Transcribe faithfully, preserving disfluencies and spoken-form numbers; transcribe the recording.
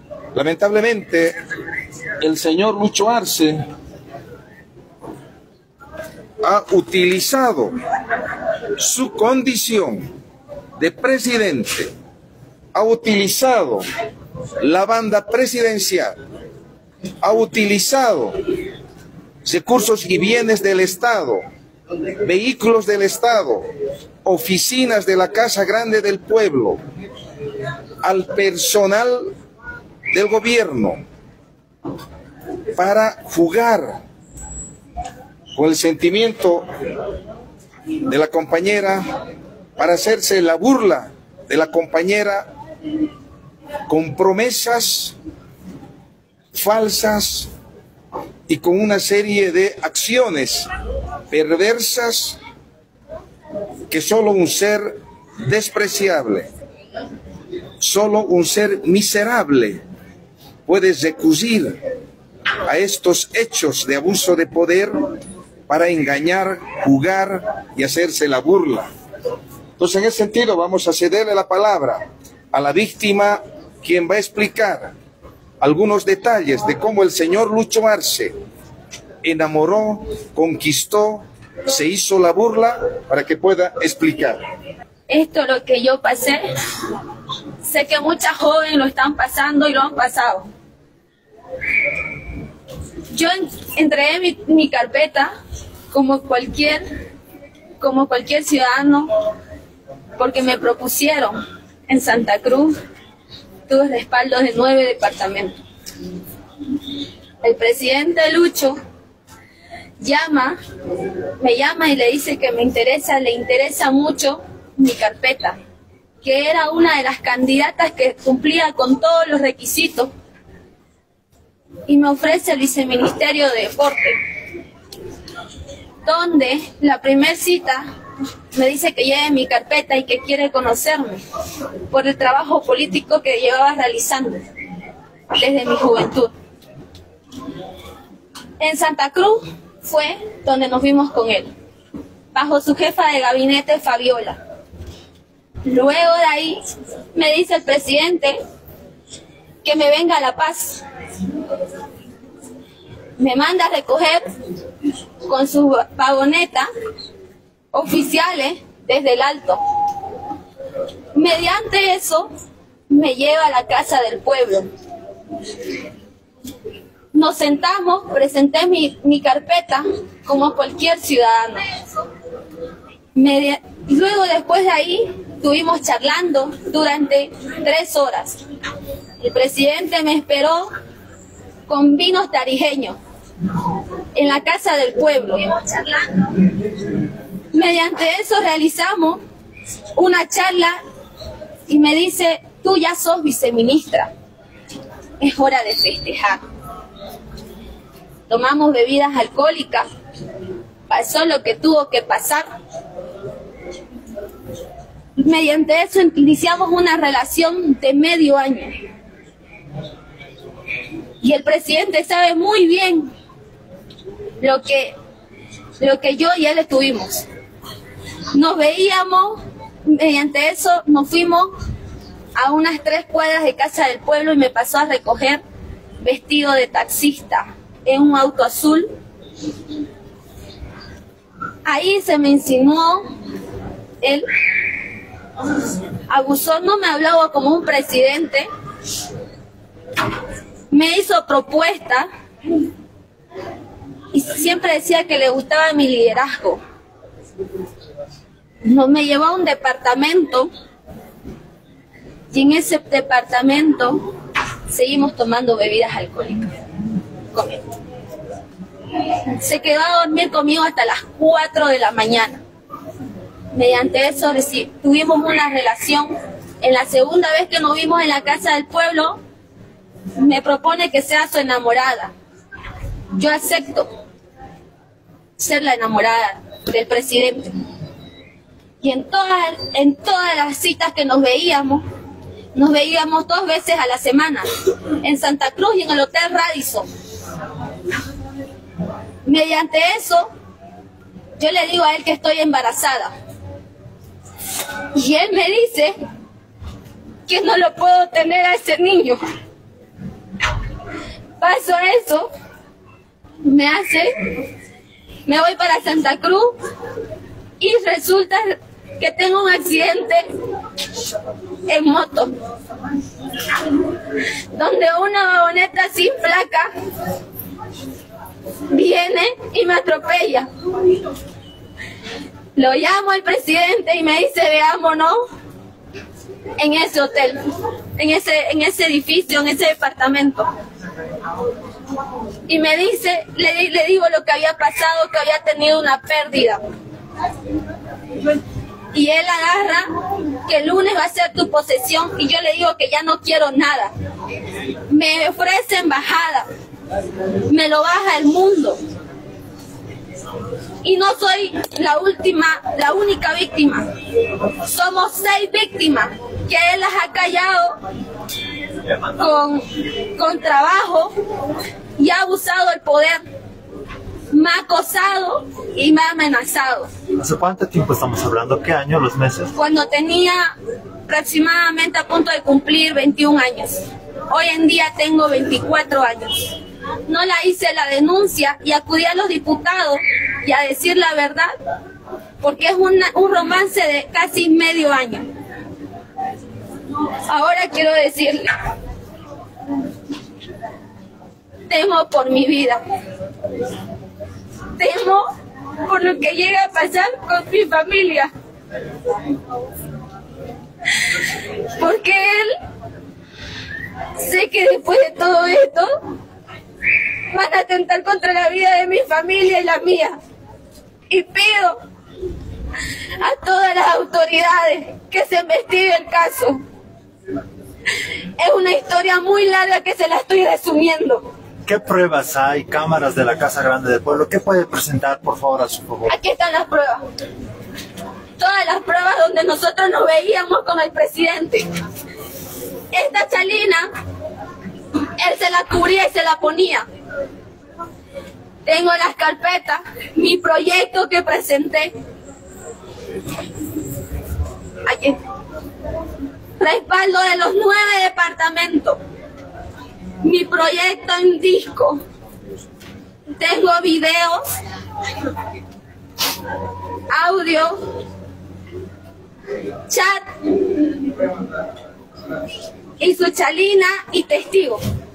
Lamentablemente, el señor Lucho Arce ha utilizado su condición de presidente, ha utilizado la banda presidencial, ha utilizado recursos y bienes del Estado, vehículos del Estado, oficinas de la Casa Grande del Pueblo, al personal del gobierno, para jugar con el sentimiento de la compañera, para hacerse la burla de la compañera con promesas falsas y con una serie de acciones perversas que solo un ser despreciable, solo un ser miserable puede recurrir a estos hechos de abuso de poder para engañar, jugar y hacerse la burla. Entonces, en ese sentido, vamos a cederle la palabra a la víctima, quien va a explicar algunos detalles de cómo el señor Lucho Arce enamoró, conquistó, se hizo la burla, para que pueda explicar. Esto es lo que yo pasé. Sé que muchas jóvenes lo están pasando y lo han pasado. Yo entregué mi, mi carpeta como cualquier, como cualquier ciudadano, porque me propusieron en Santa Cruz. Tuve respaldo de nueve departamentos. El presidente Lucho llama, me llama y le dice que me interesa, le interesa mucho mi carpeta, que era una de las candidatas que cumplía con todos los requisitos, y me ofrece el viceministerio de Deporte, donde la primera cita me dice que lleve mi carpeta y que quiere conocerme por el trabajo político que llevaba realizando desde mi juventud. En Santa Cruz fue donde nos vimos con él, bajo su jefa de gabinete, Fabiola. Luego de ahí me dice el presidente que me venga a La Paz. Me manda a recoger con sus vagonetas oficiales desde el Alto. Mediante eso me lleva a la Casa del Pueblo. Nos sentamos, presenté mi, mi carpeta como cualquier ciudadano. Media, luego después de ahí estuvimos charlando durante tres horas. El presidente me esperó con vinos tarijeños en la Casa del Pueblo. Mediante eso realizamos una charla y me dice: tú ya sos viceministra, es hora de festejar. Tomamos bebidas alcohólicas, pasó lo que tuvo que pasar. Mediante eso iniciamos una relación de medio año. Y el presidente sabe muy bien lo que, lo que yo y él estuvimos. Nos veíamos, mediante eso nos fuimos a unas tres cuadras de Casa del Pueblo y me pasó a recoger vestido de taxista en un auto azul. Ahí se me insinuó, él abusó, no me hablaba como un presidente, me hizo propuesta y siempre decía que le gustaba mi liderazgo. Nos me llevó a un departamento y en ese departamento seguimos tomando bebidas alcohólicas con él. Se quedó a dormir conmigo hasta las cuatro de la mañana. Mediante eso tuvimos una relación. En la segunda vez que nos vimos en la Casa del Pueblo, me propone que sea su enamorada. Yo acepto ser la enamorada del presidente. Y en todas, en todas las citas que nos veíamos, nos veíamos dos veces a la semana, en Santa Cruz y en el Hotel Radisson. Mediante eso, yo le digo a él que estoy embarazada. Y él me dice que no lo puedo tener a ese niño, pasó eso, me hace, me voy para Santa Cruz y resulta que tengo un accidente en moto, donde una vagoneta sin placa viene y me atropella. Lo llamo al presidente y me dice, veámonos en ese hotel, en ese, en ese edificio, en ese departamento. Y me dice, le, le digo lo que había pasado, que había tenido una pérdida. Y él agarra que el lunes va a ser tu posesión y yo le digo que ya no quiero nada. Me ofrece embajada, me lo baja el mundo. Y no soy la última, la única víctima. Somos seis víctimas que él las ha callado con, con trabajo y ha abusado del poder. Me ha acosado y me ha amenazado. ¿Hace cuánto tiempo estamos hablando? ¿Qué año, los meses? Cuando tenía aproximadamente a punto de cumplir veintiún años. Hoy en día tengo veinticuatro años. No la hice la denuncia y acudí a los diputados y a decir la verdad, porque es una, un romance de casi medio año. Ahora quiero decirle, temo por mi vida. Temo por lo que llega a pasar con mi familia. Porque él, sé que después de todo esto, van a atentar contra la vida de mi familia y la mía. Y pido a todas las autoridades que se investigue el caso. Es una historia muy larga que se la estoy resumiendo. ¿Qué pruebas hay? Cámaras de la Casa Grande del Pueblo. ¿Qué puede presentar, por favor, a su favor? Aquí están las pruebas. Todas las pruebas donde nosotros nos veíamos con el presidente. Esta chalina, él se la cubría y se la ponía. Tengo las carpetas, mi proyecto que presenté. Aquí. Respaldo de los nueve departamentos. Mi proyecto en disco. Tengo videos, audio, chat y su chalina y testigo.